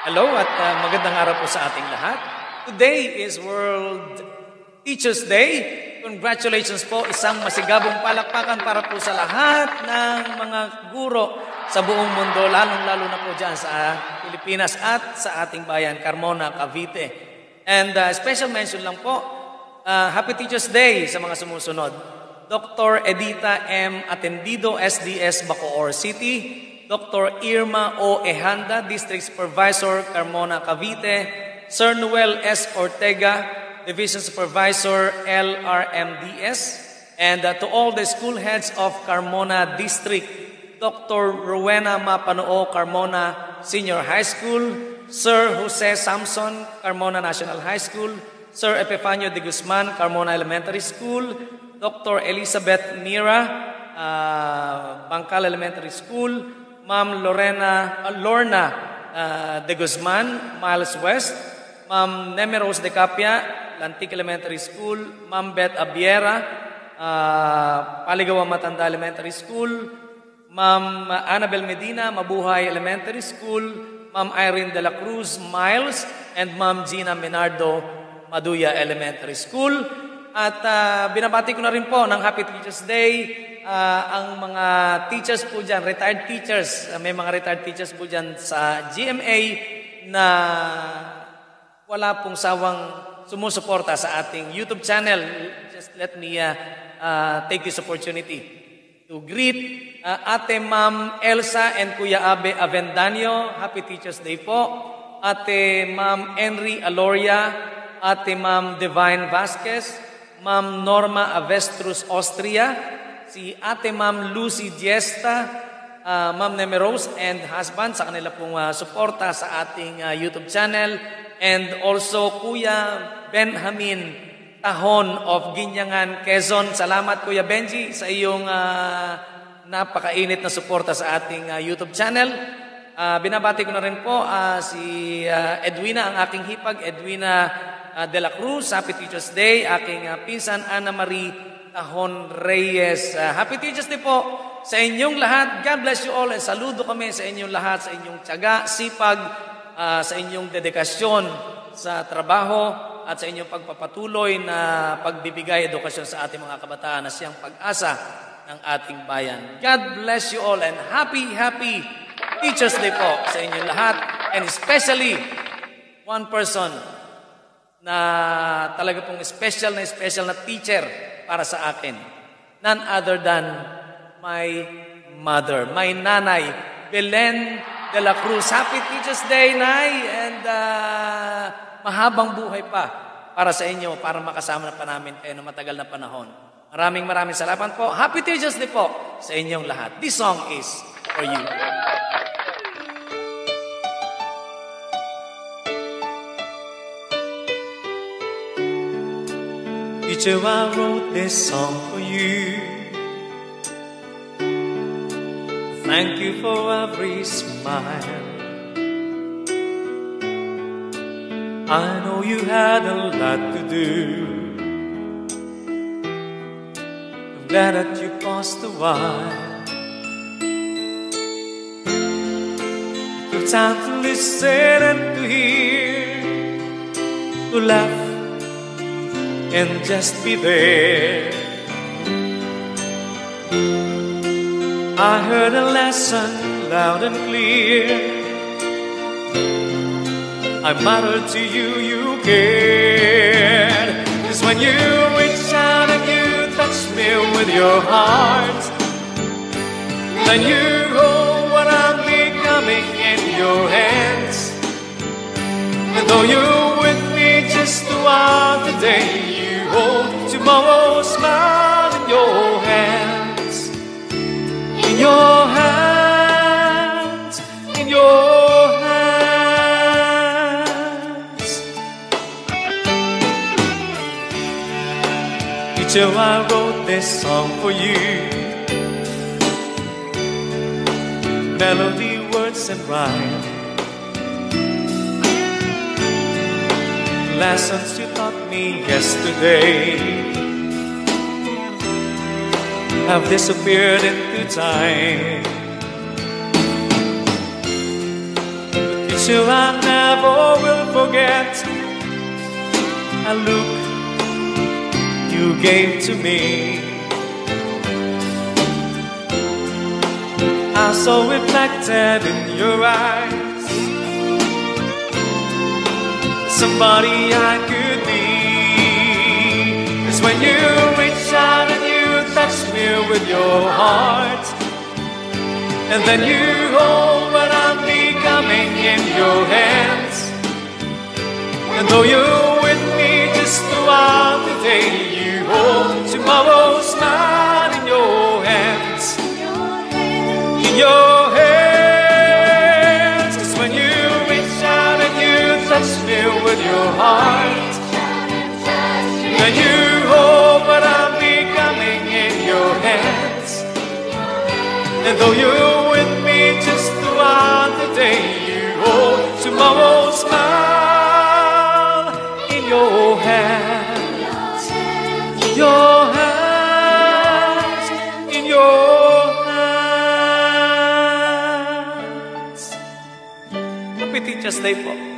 Hello at magandang araw po sa ating lahat. Today is World Teachers Day. Congratulations po, isang masigabong palakpakan para po sa lahat ng mga guro sa buong mundo, lalong-lalo na po dyan sa Pilipinas at sa ating bayan, Carmona, Cavite. And special mention lang po, Happy Teachers Day sa mga sumusunod. Dr. Edita M. Atendido, SDS, Bacoor City. Dr. Irma O. Ehanda, District Supervisor, Carmona, Cavite. Sir Noel S. Ortega, Division Supervisor, LRMDS. And to all the school heads of Carmona District, Dr. Rowena Mapanoo, Carmona Senior High School. Sir Jose Samson, Carmona National High School. Sir Epifanio de Guzman, Carmona Elementary School. Dr. Elizabeth Mira, Bangkal Elementary School. Ma'am Lorna de Guzman, Miles West. Ma'am Nemeros de Capia, Lantic Elementary School. Ma'am Beth Abiera, Paligawa Matanda Elementary School. Ma'am Annabel Medina, Mabuhay Elementary School. Ma'am Irene de la Cruz, Miles. And Ma'am Gina Menardo, Maduya Elementary School. At binabati ko na rin po ng Happy Teachers Day ang mga teachers po dyan, retired teachers. May mga retired teachers po dyan sa GMA na wala pong sawang sumusuporta sa ating YouTube channel. Just let me take this opportunity to greet Ate Ma'am Elsa and Kuya Abe Avendaño. Happy Teachers Day po. Ate Ma'am Henry Aloria, Ate Ma'am Divine Vasquez, Ma'am Norma Avestrus Austria, si Ate Ma'am Lucy Diesta, Ma'am Nemeros and husband sa kanila pong suporta sa ating YouTube channel, and also Kuya Benjamin Tahon of Ginyangan, Quezon. Salamat Kuya Benji sa iyong napakainit na suporta sa ating YouTube channel. Binabati ko na rin po si Edwina, ang aking hipag, Edwina de la Cruz. Happy Teachers Day. Aking pinsan Ana Marie Tahon Reyes. Happy Teachers Day po sa inyong lahat. God bless you all. And saludo kami sa inyong lahat, sa inyong tiyaga, sipag, sa inyong dedikasyon sa trabaho at sa inyong pagpapatuloy na pagbibigay edukasyon sa ating mga kabataan na siyang pag-asa ng ating bayan. God bless you all and happy Teachers Day po sa inyong lahat, and especially one person na talaga pong special na teacher para sa akin. None other than my mother, my nanay, Belen de la Cruz. Happy Teachers Day, Nay, and mahabang buhay pa para sa inyo, para makasama na pa namin kayo na matagal na panahon. Maraming salamat po. Happy Teachers Day po sa inyong lahat. This song is for you. Teacher, I wrote this song for you. Thank you for every smile. I know you had a lot to do. I'm glad that you paused a while. You took time to listen and to hear, to laugh and just be there. I heard a lesson loud and clear. I muttered to you, you cared. 'Cause when you reach out and you touch me with your heart, then you hold what I'm becoming in your hands. And though you're with me just throughout the day, you hold tomorrow's smile in your hands. In your hands, in your hands. Teacher, I wrote this song for you. Melody, words, and rhyme. Lessons you taught me yesterday have disappeared into time. picture I never will forget. A look you gave to me, I saw reflected in your eyes, somebody I could be. 'Cause when you reach out and you touch me with your heart, and then you hold what I'm becoming in your hands, and though you're with me just throughout the day, you hold tomorrow's man in your hands. In your hands. 'Cause when you reach out and you touch me with your heart, then you hold what I'm becoming in your hands, and though you're with me just throughout the day, you hold tomorrow's smile in your hands. Your hands, in your hands. Happy Teacher's Day po.